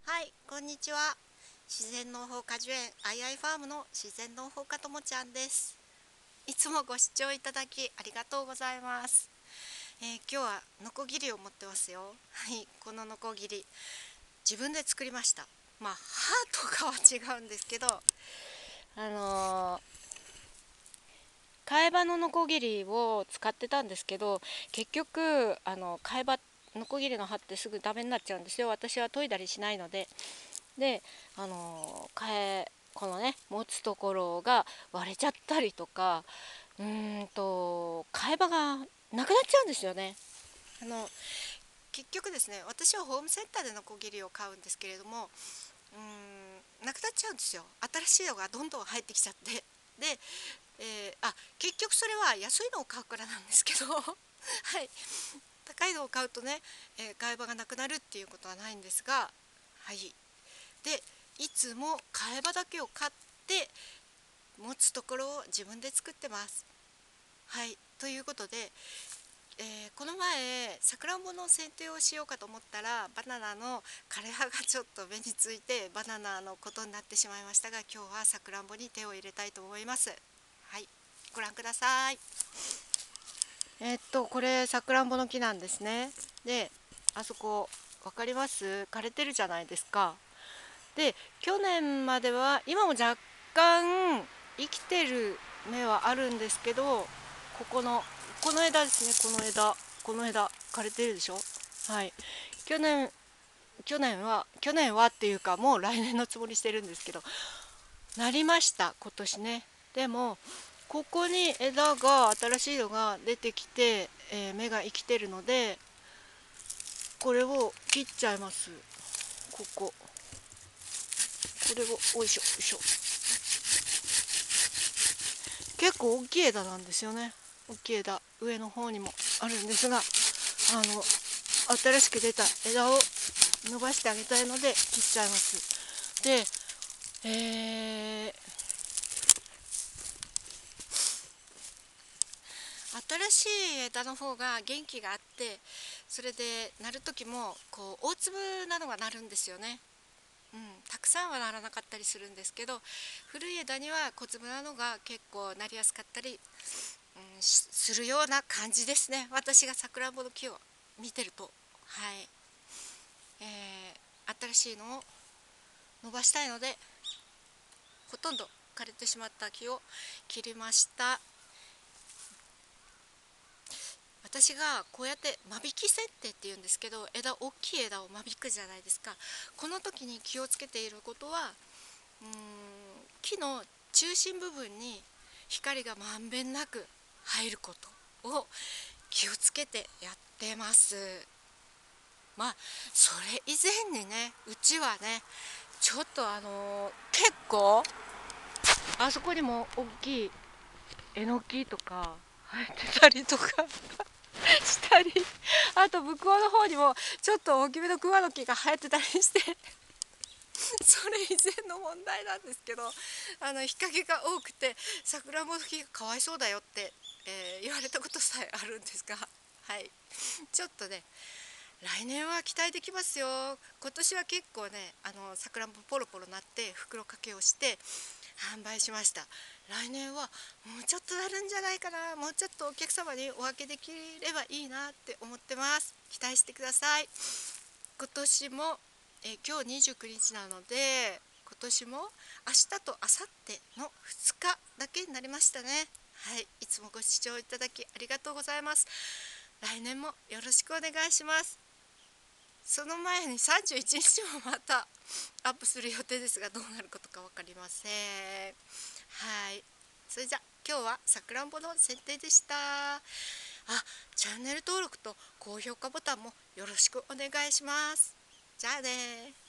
はい、こんにちは。自然農法果樹園アイアイファームの自然農法家ともちゃんです。いつもご視聴いただきありがとうございます。今日はノコギリを持ってますよ。はい、このノコギリ自分で作りました。まあ歯とかは違うんですけど、替え刃のノコギリを使ってたんですけど、結局替え刃ノコギリの刃ってすぐダメになっちゃうんですよ。私は研いだりしないので。でこのね持つところが割れちゃったりとか、替え刃がなくなっちゃうんですよね。結局ですね、私はホームセンターでノコギリを買うんですけれども、なくなっちゃうんですよ。新しいのがどんどん入ってきちゃって。で、結局それは安いのを買うからなんですけどはい、高いのを買うとね、替え刃がなくなるっていうことはないんですが、はい、でいつも替え刃だけを買って持つところを自分で作ってます。はい、ということで、この前さくらんぼの剪定をしようかと思ったらバナナの枯れ葉がちょっと目についてバナナのことになってしまいましたが、今日はさくらんぼに手を入れたいと思います。はい、ご覧ください。これさくらんぼの木なんですね。で、あそこ分かります？枯れてるじゃないですか。で、去年までは今も若干生きてる芽はあるんですけど、この枝ですね、この枝枯れてるでしょ。はい、去年去年はっていうか、もう来年のつもりしてるんですけど、なりました今年ね。でもここに枝が新しいのが出てきて、芽が生きてるので、これを切っちゃいます。これをおいしょよいしょ。結構大きい枝なんですよね。大きい枝上の方にもあるんですが、新しく出た枝を伸ばしてあげたいので切っちゃいます。で、新しい枝の方が元気があって、それで鳴る時もこう大粒なのが鳴るんですよね。たくさんはならなかったりするんですけど、古い枝には小粒なのが結構なりやすかったり、するような感じですね。私がさくらんぼの木を見てると。はい、新しいのを伸ばしたいので、ほとんど枯れてしまった木を切りました。私がこうやって間引き剪定っていうんですけど、大きい枝を間引くじゃないですか。この時に気をつけていることは、木の中心部分に光がまんべんなく入ることを気をつけてやってます。まあそれ以前にね、うちはね、ちょっと結構あそこにも大きいえのきとか生えてたりとかしたり、あと向こうの方にもちょっと大きめの桑の木が生えてたりしてそれ以前の問題なんですけど、日陰が多くてさくらんぼの木がかわいそうだよって、言われたことさえあるんですが、はい、ちょっとね、来年は期待できますよ。今年は結構ね、さくらんぼポロポロなって袋掛けをして販売しました。来年はもうちょっとなるんじゃないかな。もうちょっとお客様にお分けできればいいなって思ってます。期待してください。今年も、今日29日なので、今年も明日と明後日の2日だけになりましたね。はい、いつもご視聴いただきありがとうございます。来年もよろしくお願いします。その前に31日もまたアップする予定ですが、どうなることか分かりません。はい、それじゃ今日はさくらんぼの剪定でした。チャンネル登録と高評価ボタンもよろしくお願いします。じゃあね。